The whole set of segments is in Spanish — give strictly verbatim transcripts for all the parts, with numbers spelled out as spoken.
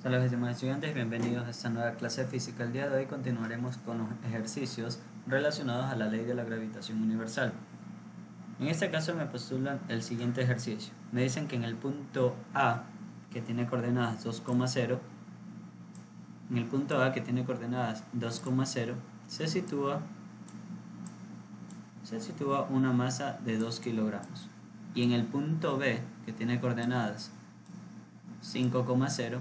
Hola, estimados estudiantes, bienvenidos a esta nueva clase de física. El día de hoy continuaremos con los ejercicios relacionados a la ley de la gravitación universal. En este caso me postulan el siguiente ejercicio. Me dicen que en el punto A, que tiene coordenadas dos coma cero, en el punto A que tiene coordenadas dos coma cero, se sitúa, se sitúa una masa de dos kilogramos. Y en el punto B, que tiene coordenadas cinco coma cero,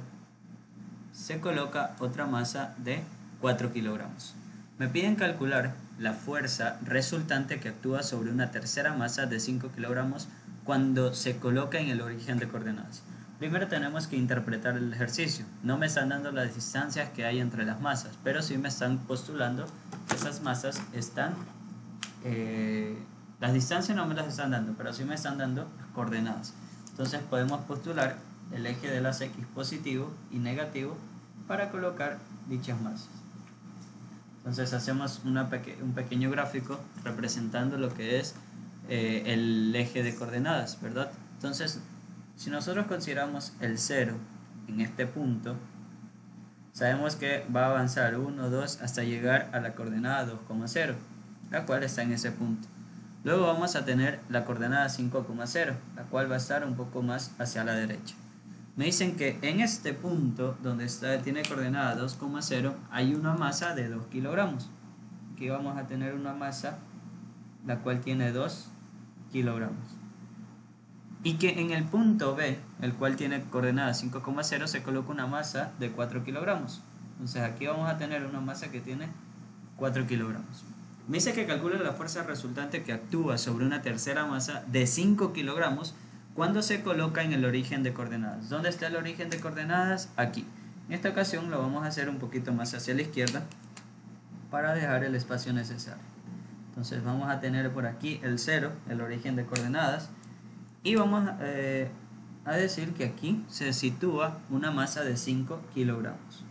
se coloca otra masa de cuatro kilogramos. Me piden calcular la fuerza resultante que actúa sobre una tercera masa de cinco kilogramos cuando se coloca en el origen de coordenadas. Primero tenemos que interpretar el ejercicio. No me están dando las distancias que hay entre las masas, pero sí me están postulando que esas masas están... Eh, las distancias no me las están dando, pero sí me están dando las coordenadas. Entonces podemos postular el eje de las X positivo y negativo para colocar dichas masas. Entonces hacemos una peque un pequeño gráfico representando lo que es eh, el eje de coordenadas, ¿verdad? Entonces, si nosotros consideramos el cero en este punto, sabemos que va a avanzar uno, dos hasta llegar a la coordenada dos coma cero, la cual está en ese punto. Luego vamos a tener la coordenada cinco coma cero, la cual va a estar un poco más hacia la derecha. Me dicen que en este punto donde está, tiene coordenada dos coma cero hay una masa de dos kilogramos. Aquí vamos a tener una masa la cual tiene dos kilogramos. Y que en el punto B, el cual tiene coordenada cinco coma cero, se coloca una masa de cuatro kilogramos. Entonces aquí vamos a tener una masa que tiene cuatro kilogramos. Me dice que calcule la fuerza resultante que actúa sobre una tercera masa de cinco kilogramos cuando se coloca en el origen de coordenadas. ¿Dónde está el origen de coordenadas? Aquí. En esta ocasión lo vamos a hacer un poquito más hacia la izquierda para dejar el espacio necesario. Entonces vamos a tener por aquí el cero, el origen de coordenadas, y vamos eh, a decir que aquí se sitúa una masa de cinco kilogramos.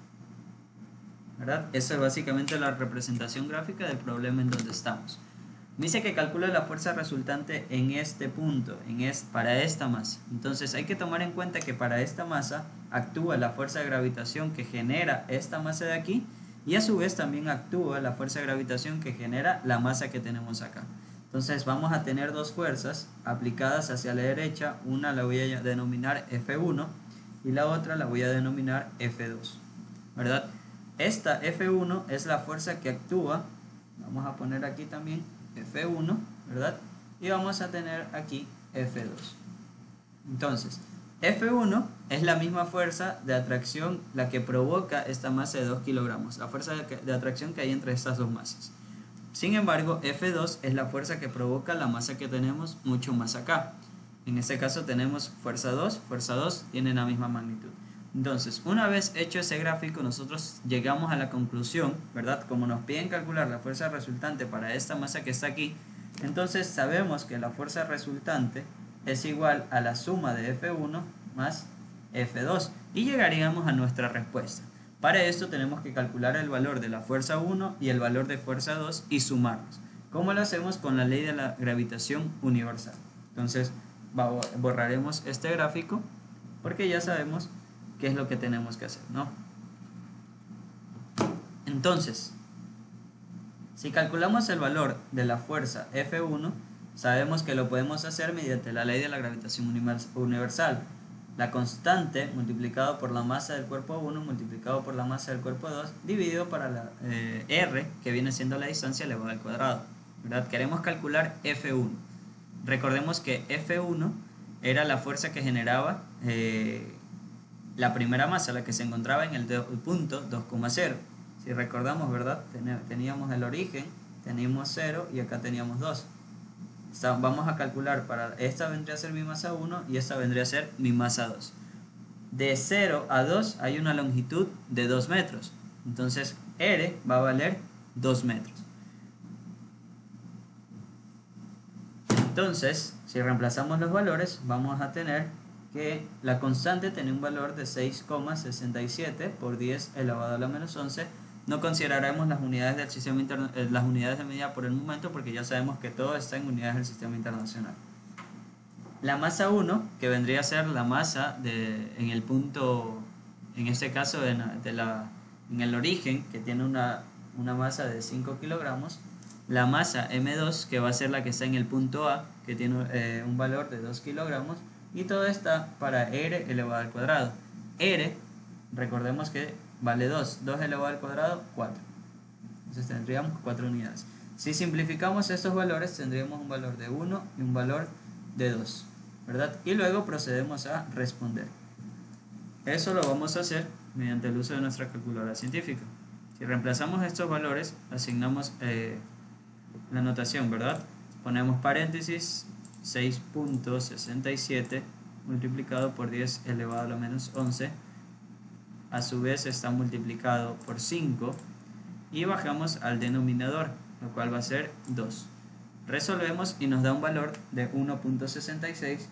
¿Verdad? Esa es básicamente la representación gráfica del problema en donde estamos. Me dice que calcule la fuerza resultante en este punto, en es, para esta masa. Entonces hay que tomar en cuenta que para esta masa actúa la fuerza de gravitación que genera esta masa de aquí, y a su vez también actúa la fuerza de gravitación que genera la masa que tenemos acá. Entonces vamos a tener dos fuerzas aplicadas hacia la derecha. Una la voy a denominar F uno y la otra la voy a denominar F dos, ¿verdad? Esta F uno es la fuerza que actúa, vamos a poner aquí también F uno, ¿verdad? Y vamos a tener aquí F dos. Entonces, F uno es la misma fuerza de atracción la que provoca esta masa de dos kilogramos, la fuerza de atracción que hay entre estas dos masas. Sin embargo, F dos es la fuerza que provoca la masa que tenemos mucho más acá. En este caso tenemos fuerza dos, fuerza dos, tienen la misma magnitud. Entonces, una vez hecho ese gráfico, nosotros llegamos a la conclusión, ¿verdad? Como nos piden calcular la fuerza resultante para esta masa que está aquí, entonces sabemos que la fuerza resultante es igual a la suma de F uno más F dos y llegaríamos a nuestra respuesta. Para esto tenemos que calcular el valor de la fuerza uno y el valor de fuerza dos y sumarlos. ¿Cómo lo hacemos? Con la ley de la gravitación universal. Entonces, borraremos este gráfico porque ya sabemos qué es lo que tenemos que hacer, ¿no? Entonces, si calculamos el valor de la fuerza F uno, sabemos que lo podemos hacer mediante la ley de la gravitación universal. La constante multiplicado por la masa del cuerpo uno multiplicado por la masa del cuerpo dos dividido para la eh, R, que viene siendo la distancia elevada al cuadrado, ¿verdad? Queremos calcular F uno. Recordemos que F uno era la fuerza que generaba eh, la primera masa, la que se encontraba en el punto dos coma cero. Si recordamos, ¿verdad? Teníamos el origen, teníamos cero y acá teníamos dos. Vamos a calcular, para esta vendría a ser mi masa uno y esta vendría a ser mi masa dos. De cero a dos hay una longitud de dos metros. Entonces R va a valer dos metros. Entonces, si reemplazamos los valores, vamos a tener que la constante tiene un valor de seis coma sesenta y siete por diez elevado a la menos once. No consideraremos las unidades del sistema interna las unidades de medida por el momento porque ya sabemos que todo está en unidades del sistema internacional. La masa uno, que vendría a ser la masa de, en el punto en este caso en, de la, en el origen, que tiene una, una masa de cinco kilogramos, la masa eme dos, que va a ser la que está en el punto A, que tiene eh, un valor de dos kilogramos, y todo está para r elevado al cuadrado. R, recordemos que vale dos, dos elevado al cuadrado, cuatro. Entonces tendríamos cuatro unidades. Si simplificamos estos valores, tendríamos un valor de uno y un valor de dos, ¿verdad? Y luego procedemos a responder. Eso lo vamos a hacer mediante el uso de nuestra calculadora científica. Si reemplazamos estos valores, asignamos eh, la notación, ¿verdad? Ponemos paréntesis, seis punto sesenta y siete multiplicado por diez elevado a la menos once, a su vez está multiplicado por cinco, y bajamos al denominador, lo cual va a ser dos. Resolvemos y nos da un valor de uno punto sesenta y seis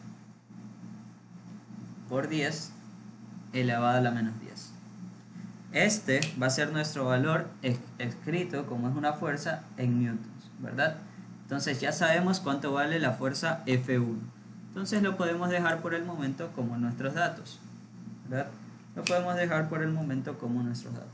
por diez elevado a la menos diez. Este va a ser nuestro valor escrito como es una fuerza en newtons, ¿verdad? Entonces ya sabemos cuánto vale la fuerza efe uno. Entonces lo podemos dejar por el momento como nuestros datos, ¿verdad? Lo podemos dejar por el momento como nuestros datos.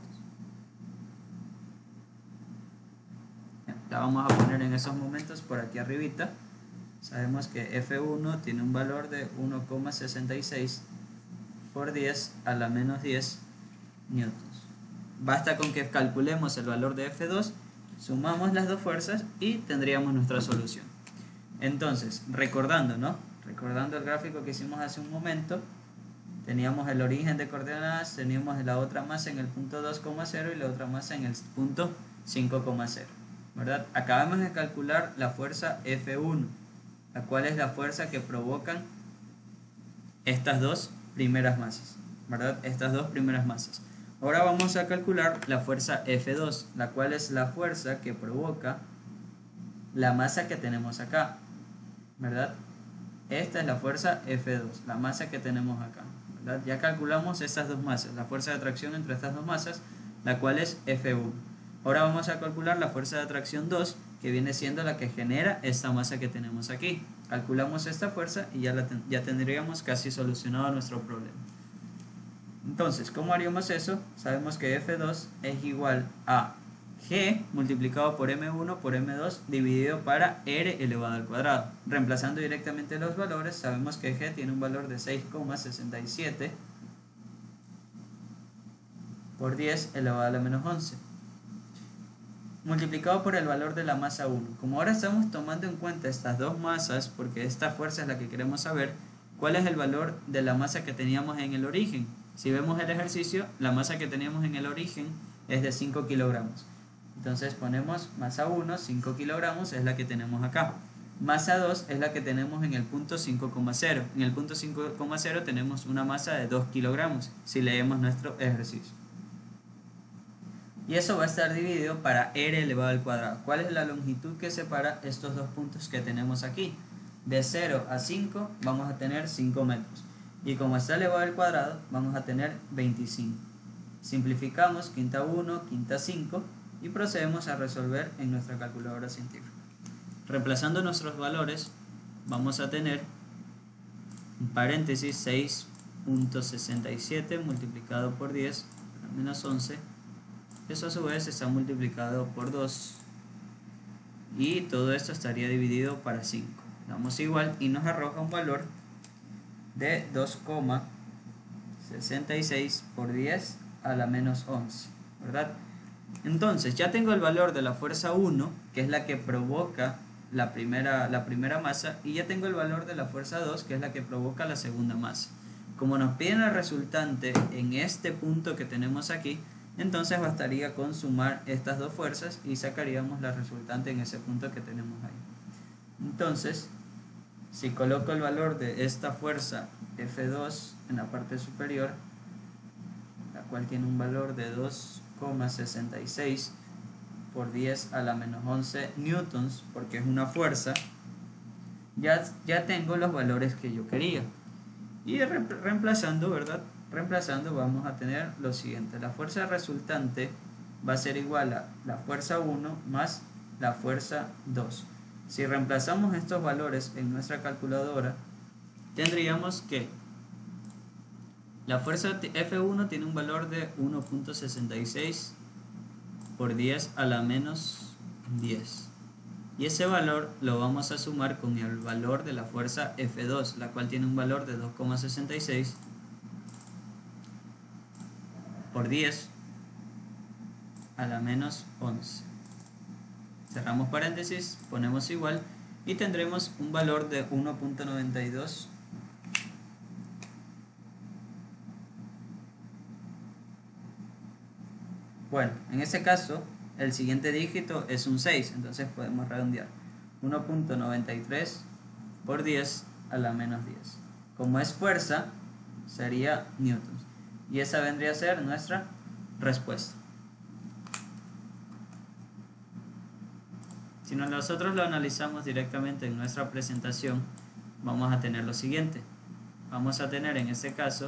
La vamos a poner en esos momentos por aquí arribita. Sabemos que efe uno tiene un valor de uno coma sesenta y seis por diez a la menos diez newtons. Basta con que calculemos el valor de efe dos, sumamos las dos fuerzas y tendríamos nuestra solución. Entonces, recordando, ¿no? Recordando el gráfico que hicimos hace un momento, teníamos el origen de coordenadas, teníamos la otra masa en el punto dos coma cero y la otra masa en el punto cinco coma cero, ¿verdad? Acabamos de calcular la fuerza efe uno, la cual es la fuerza que provocan estas dos primeras masas, ¿verdad? Estas dos primeras masas. Ahora vamos a calcular la fuerza efe dos, la cual es la fuerza que provoca la masa que tenemos acá, ¿verdad? Esta es la fuerza efe dos, la masa que tenemos acá, ¿verdad? Ya calculamos estas dos masas, la fuerza de atracción entre estas dos masas, la cual es efe uno. Ahora vamos a calcular la fuerza de atracción dos, que viene siendo la que genera esta masa que tenemos aquí. Calculamos esta fuerza y ya, la ten ya tendríamos casi solucionado nuestro problema. Entonces, ¿cómo haríamos eso? Sabemos que efe dos es igual a G multiplicado por eme uno por eme dos dividido para R elevado al cuadrado. Reemplazando directamente los valores, sabemos que G tiene un valor de seis coma sesenta y siete por diez elevado a la menos once. Multiplicado por el valor de la masa uno. Como ahora estamos tomando en cuenta estas dos masas, porque esta fuerza es la que queremos saber, ¿cuál es el valor de la masa que teníamos en el origen? Si vemos el ejercicio, la masa que teníamos en el origen es de cinco kilogramos. Entonces ponemos masa uno, cinco kilogramos, es la que tenemos acá. Masa dos es la que tenemos en el punto cinco coma cero. En el punto cinco coma cero tenemos una masa de dos kilogramos, si leemos nuestro ejercicio. Y eso va a estar dividido para r elevado al cuadrado. ¿Cuál es la longitud que separa estos dos puntos que tenemos aquí? De cero a cinco vamos a tener cinco metros. Y como está elevado al cuadrado, vamos a tener veinticinco. Simplificamos quinta uno, quinta cinco y procedemos a resolver en nuestra calculadora científica. Reemplazando nuestros valores, vamos a tener en paréntesis seis punto sesenta y siete multiplicado por diez menos once. Eso a su vez está multiplicado por dos y todo esto estaría dividido para cinco. Damos igual y nos arroja un valor de dos coma sesenta y seis por diez a la menos once, ¿verdad? Entonces ya tengo el valor de la fuerza uno, que es la que provoca la primera, la primera masa, y ya tengo el valor de la fuerza dos, que es la que provoca la segunda masa. Como nos piden el resultante en este punto que tenemos aquí, entonces bastaría con sumar estas dos fuerzas y sacaríamos la resultante en ese punto que tenemos ahí. Entonces, si coloco el valor de esta fuerza efe dos en la parte superior, la cual tiene un valor de dos coma sesenta y seis por diez a la menos once newtons, porque es una fuerza, ya, ya tengo los valores que yo quería. Y re reemplazando, ¿verdad? Reemplazando vamos a tener lo siguiente: la fuerza resultante va a ser igual a la fuerza uno más la fuerza dos. Si reemplazamos estos valores en nuestra calculadora, tendríamos que La fuerza F uno tiene un valor de uno punto sesenta y seis por diez a la menos diez. Y ese valor lo vamos a sumar con el valor de la fuerza F dos, la cual tiene un valor de dos coma sesenta y seis por diez a la menos once. Cerramos paréntesis, ponemos igual y tendremos un valor de uno punto noventa y dos. Bueno, en ese caso el siguiente dígito es un seis, entonces podemos redondear. uno punto noventa y tres por diez a la menos diez. Como es fuerza, sería newtons. Y esa vendría a ser nuestra respuesta. Si nosotros lo analizamos directamente en nuestra presentación, vamos a tener lo siguiente. Vamos a tener en ese caso,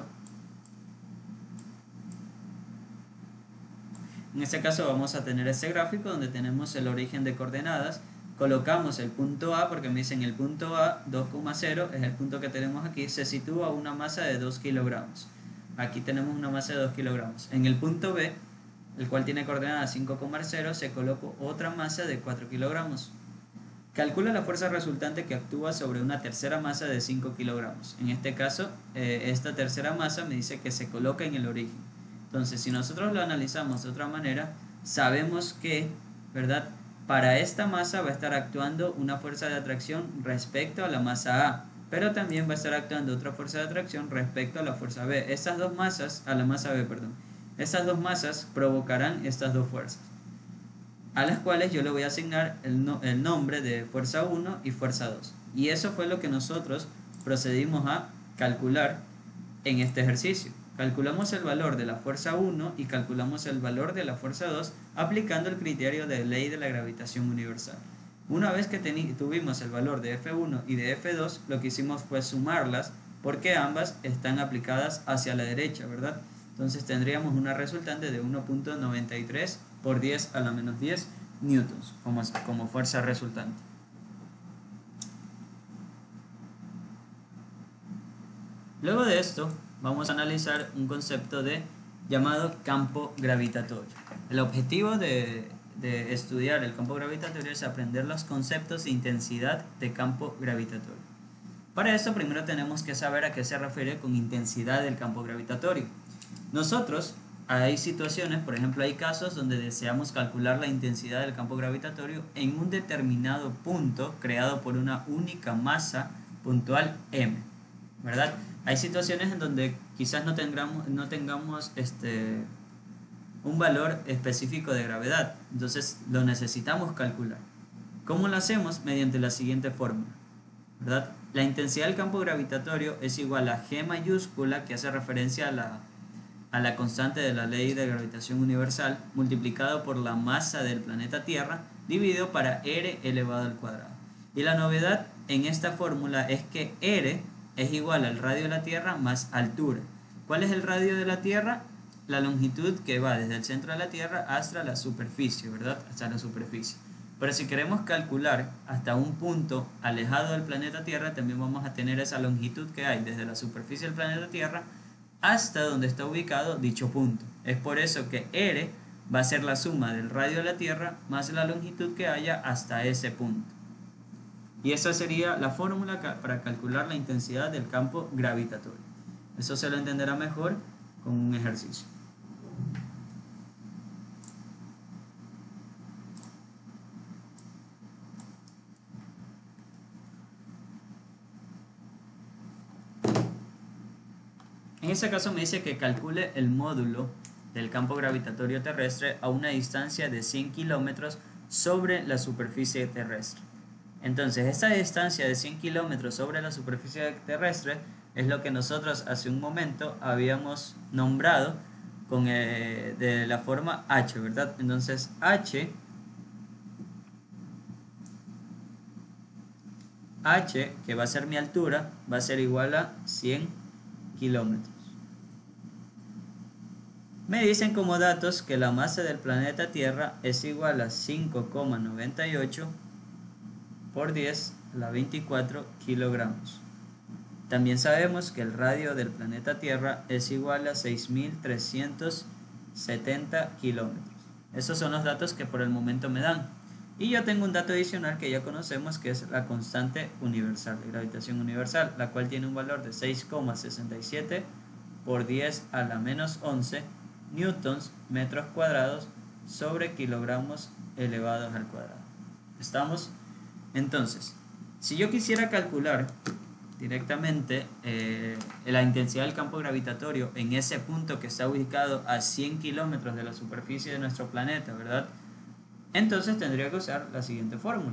en este caso vamos a tener este gráfico donde tenemos el origen de coordenadas. Colocamos el punto A, porque me dicen el punto A, dos coma cero, es el punto que tenemos aquí, se sitúa una masa de dos kilogramos. Aquí tenemos una masa de dos kilogramos. En el punto B, el cual tiene coordenadas cinco coma cero, se colocó otra masa de cuatro kilogramos. Calcula la fuerza resultante que actúa sobre una tercera masa de cinco kilogramos. En este caso, eh, esta tercera masa me dice que se coloca en el origen. Entonces, si nosotros lo analizamos de otra manera, sabemos que, ¿verdad?, para esta masa va a estar actuando una fuerza de atracción respecto a la masa A, pero también va a estar actuando otra fuerza de atracción respecto a la fuerza B. Estas dos masas, a la masa B, perdón. Estas dos masas provocarán estas dos fuerzas, a las cuales yo le voy a asignar el, no, el nombre de fuerza uno y fuerza dos. Y eso fue lo que nosotros procedimos a calcular en este ejercicio. Calculamos el valor de la fuerza uno y calculamos el valor de la fuerza dos aplicando el criterio de ley de la gravitación universal. Una vez que tuvimos el valor de F uno y de F dos, lo que hicimos fue sumarlas porque ambas están aplicadas hacia la derecha, ¿verdad? Entonces tendríamos una resultante de uno punto noventa y tres por diez a la menos diez newtons como, como fuerza resultante. Luego de esto, vamos a analizar un concepto de llamado campo gravitatorio. El objetivo de, de estudiar el campo gravitatorio es aprender los conceptos de intensidad de campo gravitatorio. Para eso primero tenemos que saber a qué se refiere con intensidad del campo gravitatorio. Nosotros, hay situaciones, por ejemplo, hay casos donde deseamos calcular la intensidad del campo gravitatorio en un determinado punto creado por una única masa puntual M, ¿verdad? Hay situaciones en donde quizás no tengamos, no tengamos este, un valor específico de gravedad, entonces lo necesitamos calcular. ¿Cómo lo hacemos? Mediante la siguiente fórmula, ¿verdad? La intensidad del campo gravitatorio es igual a G mayúscula, que hace referencia a la, a la constante de la ley de gravitación universal, multiplicado por la masa del planeta Tierra, dividido para R elevado al cuadrado. Y la novedad en esta fórmula es que R es igual al radio de la Tierra más altura. ¿Cuál es el radio de la Tierra? La longitud que va desde el centro de la Tierra hasta la superficie, ¿verdad? Hasta la superficie. Pero si queremos calcular hasta un punto alejado del planeta Tierra, también vamos a tener esa longitud que hay desde la superficie del planeta Tierra hasta donde está ubicado dicho punto. Es por eso que R va a ser la suma del radio de la Tierra más la longitud que haya hasta ese punto. Y esa sería la fórmula para calcular la intensidad del campo gravitatorio. Eso se lo entenderá mejor con un ejercicio. En ese caso me dice que calcule el módulo del campo gravitatorio terrestre a una distancia de cien kilómetros sobre la superficie terrestre. Entonces, esta distancia de cien kilómetros sobre la superficie terrestre es lo que nosotros hace un momento habíamos nombrado con, eh, de la forma h, ¿verdad? Entonces, h, h, que va a ser mi altura, va a ser igual a cien kilómetros. Me dicen como datos que la masa del planeta Tierra es igual a cinco coma noventa y ocho por diez a la veinticuatro kilogramos. También sabemos que el radio del planeta Tierra es igual a seis mil trescientos setenta kilómetros. Esos son los datos que por el momento me dan. Y yo tengo un dato adicional que ya conocemos, que es la constante universal, de gravitación universal, la cual tiene un valor de seis coma sesenta y siete por diez a la menos once newtons metros cuadrados sobre kilogramos elevados al cuadrado. ¿Estamos? Entonces, si yo quisiera calcular directamente eh, la intensidad del campo gravitatorio en ese punto que está ubicado a cien kilómetros de la superficie de nuestro planeta, ¿verdad? Entonces tendría que usar la siguiente fórmula.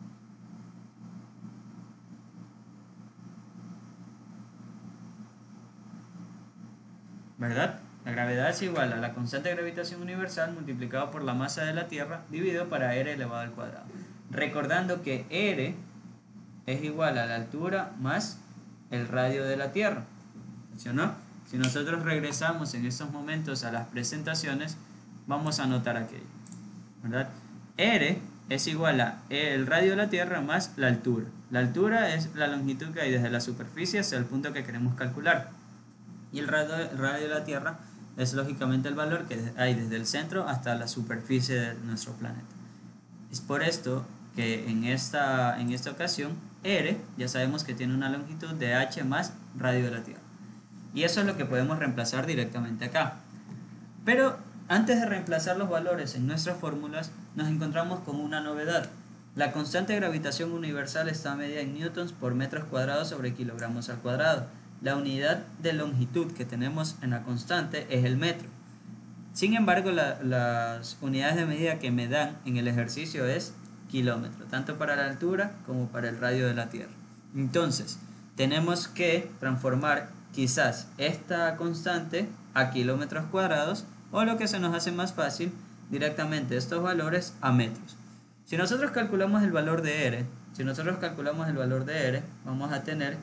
¿Verdad? La gravedad es igual a la constante de gravitación universal multiplicado por la masa de la Tierra dividido para r elevado al cuadrado. Recordando que r es igual a la altura más el radio de la Tierra. ¿Sí o no? Si nosotros regresamos en estos momentos a las presentaciones, vamos a notar aquello, ¿verdad? R es igual a el radio de la Tierra más la altura. La altura es la longitud que hay desde la superficie hacia el punto que queremos calcular. Y el radio, el radio de la Tierra es lógicamente el valor que hay desde el centro hasta la superficie de nuestro planeta. Es por esto que en esta, en esta ocasión R ya sabemos que tiene una longitud de h más radio de la Tierra. Y eso es lo que podemos reemplazar directamente acá. Pero antes de reemplazar los valores en nuestras fórmulas, nos encontramos con una novedad. La constante de gravitación universal está medida en newtons por metros cuadrados sobre kilogramos al cuadrado. La unidad de longitud que tenemos en la constante es el metro. Sin embargo, la, las unidades de medida que me dan en el ejercicio es kilómetro, tanto para la altura como para el radio de la Tierra. Entonces, tenemos que transformar quizás esta constante a kilómetros cuadrados, o lo que se nos hace más fácil, directamente estos valores a metros. Si nosotros calculamos el valor de R, si nosotros calculamos el valor de R, vamos a tener,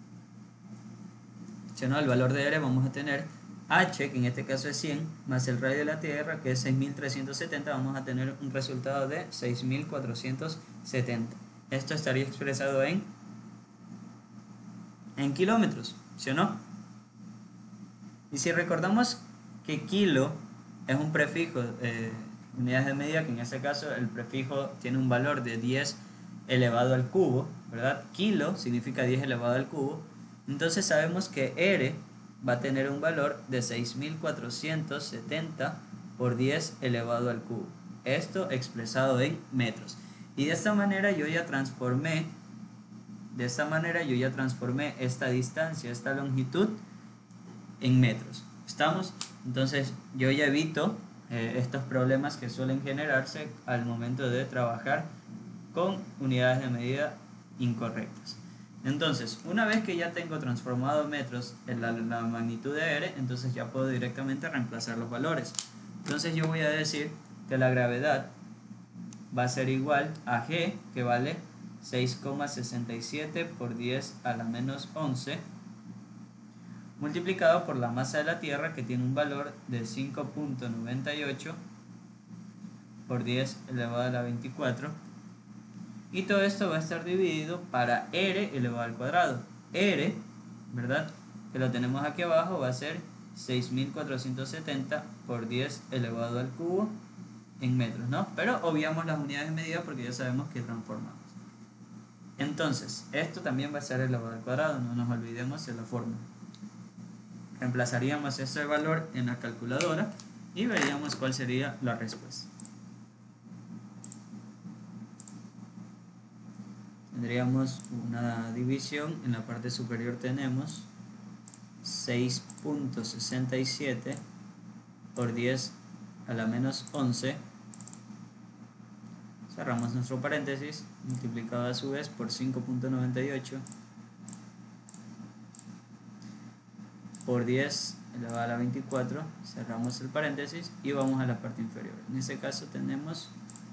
si no, el valor de R vamos a tener h, que en este caso es cien, más el radio de la Tierra, que es seis mil trescientos setenta, vamos a tener un resultado de seis mil cuatrocientos setenta. Esto estaría expresado en, en kilómetros, ¿sí o no? Y si recordamos que kilo es un prefijo, eh, unidades de medida, que en este caso el prefijo tiene un valor de diez elevado al cubo, ¿verdad? Kilo significa diez elevado al cubo. Entonces sabemos que R va a tener un valor de seis mil cuatrocientos setenta por diez elevado al cubo. Esto expresado en metros. Y de esta manera yo ya transformé, de esta manera yo ya transformé esta distancia, esta longitud en metros. ¿Estamos? Entonces yo ya evito eh, estos problemas que suelen generarse al momento de trabajar con unidades de medida incorrectas. Entonces, una vez que ya tengo transformado metros en la, la magnitud de R, entonces ya puedo directamente reemplazar los valores. Entonces yo voy a decir que la gravedad va a ser igual a G, que vale seis coma sesenta y siete por diez a la menos once, multiplicado por la masa de la Tierra, que tiene un valor de cinco punto noventa y ocho por diez elevado a la veinticuatro. Y todo esto va a estar dividido para R elevado al cuadrado. R, ¿verdad?, que lo tenemos aquí abajo, va a ser seis mil cuatrocientos setenta por diez elevado al cubo en metros, ¿no? Pero obviamos las unidades de medida porque ya sabemos que transformamos. Entonces, esto también va a ser elevado al cuadrado, no nos olvidemos de la fórmula. Reemplazaríamos ese valor en la calculadora y veríamos cuál sería la respuesta. Tendríamos una división, en la parte superior tenemos seis punto sesenta y siete por diez a la menos once, cerramos nuestro paréntesis, multiplicado a su vez por cinco punto noventa y ocho por diez elevado a la veinticuatro, cerramos el paréntesis y vamos a la parte inferior. En este caso tenemos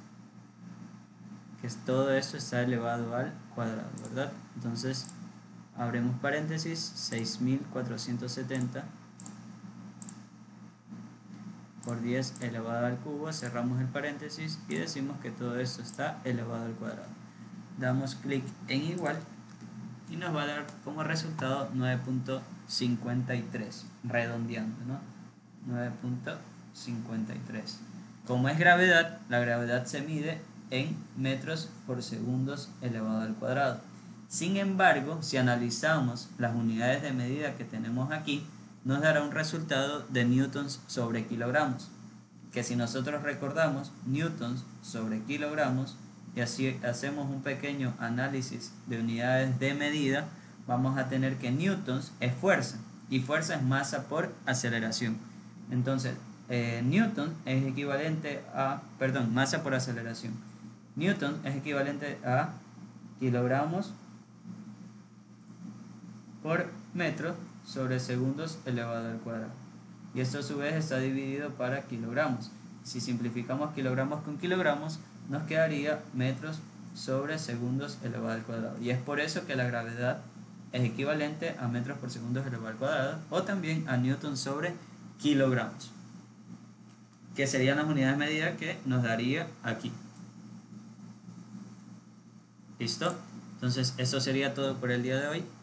que todo esto está elevado al cuadrado, ¿verdad? Entonces abrimos paréntesis, seis mil cuatrocientos setenta por diez elevado al cubo, cerramos el paréntesis y decimos que todo esto está elevado al cuadrado. Damos clic en igual y nos va a dar como resultado nueve punto cincuenta y tres, redondeando, ¿no? nueve punto cincuenta y tres. Como es gravedad, la gravedad se mide en metros por segundos elevado al cuadrado. Sin embargo, si analizamos las unidades de medida que tenemos aquí, nos dará un resultado de newtons sobre kilogramos, que si nosotros recordamos newtons sobre kilogramos y así hacemos un pequeño análisis de unidades de medida, vamos a tener que newtons es fuerza y fuerza es masa por aceleración. Entonces, eh, newton es equivalente a, perdón, masa por aceleración. Newton es equivalente a kilogramos por metro sobre segundos elevado al cuadrado. Y esto a su vez está dividido para kilogramos. Si simplificamos kilogramos con kilogramos, nos quedaría metros sobre segundos elevado al cuadrado. Y es por eso que la gravedad es equivalente a metros por segundos elevado al cuadrado o también a newton sobre kilogramos, que serían las unidades de medida que nos daría aquí. ¿Listo? Entonces eso sería todo por el día de hoy.